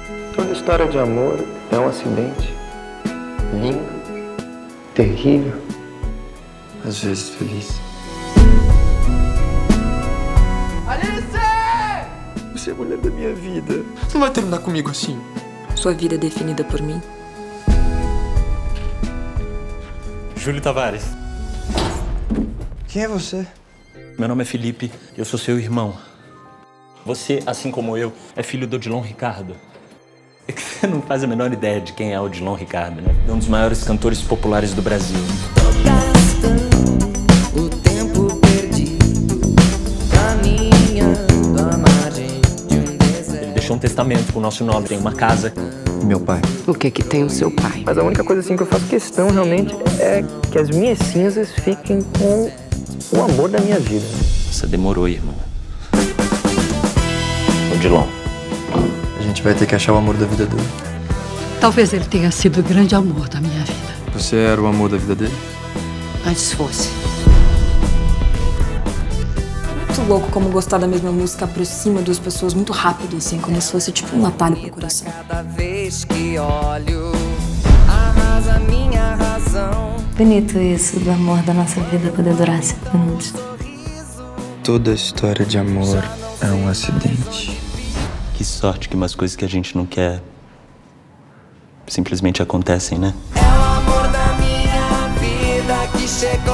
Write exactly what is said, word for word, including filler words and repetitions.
Toda história de amor é um acidente. Lindo, terrível, às vezes feliz. Alice! Você é a mulher da minha vida. Você não vai terminar comigo assim. Sua vida é definida por mim? Júlio Tavares. Quem é você? Meu nome é Felipe, eu sou seu irmão. Você, assim como eu, é filho do Odilon Ricardo. É que você não faz a menor ideia de quem é o Odilon Ricardo, né? É um dos maiores cantores populares do Brasil. O tempo perdido, caminhando à margem de um deserto. Ele deixou um testamento com o nosso nome, tem uma casa. Meu pai. O que que tem o seu pai? Mas a única coisa assim que eu faço questão realmente é que as minhas cinzas fiquem com o amor da minha vida. Você demorou, irmão. Odilon. A gente vai ter que achar o amor da vida dele. Talvez ele tenha sido o grande amor da minha vida. Você era o amor da vida dele? Antes fosse. Muito louco como gostar da mesma música aproxima duas pessoas muito rápido, assim, como se fosse tipo um atalho pro coração. Cada vez que olho, arrasa minha razão. Bonito isso do amor da nossa vida poder durar cinco minutos. Toda história de amor é um acidente. Que sorte que umas coisas que a gente não quer simplesmente acontecem, né? É o amor da minha vida que chegou.